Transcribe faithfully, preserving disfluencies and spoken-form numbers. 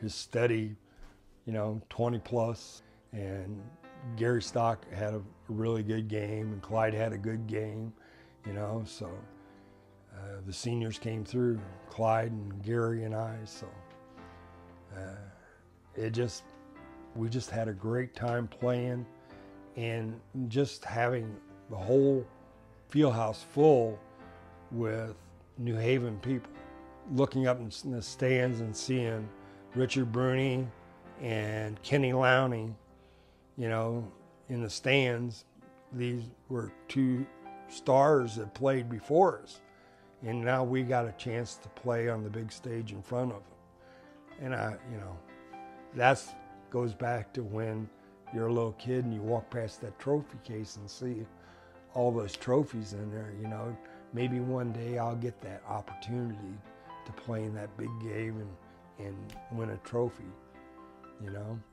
his steady, you know, twenty plus. And Gary Stock had a really good game, and Clyde had a good game, you know, so uh, the seniors came through, Clyde and Gary and I, so uh, it just, we just had a great time playing, and just having the whole field house full with New Haven people. Looking up in the stands and seeing Richard Bruni and Kenny Lowney, you know, in the stands. These were two stars that played before us, and now we got a chance to play on the big stage in front of them. And I, you know, that's goes back to when you're a little kid and you walk past that trophy case and see all those trophies in there. You know, maybe one day I'll get that opportunity to play in that big game and, and win a trophy, you know.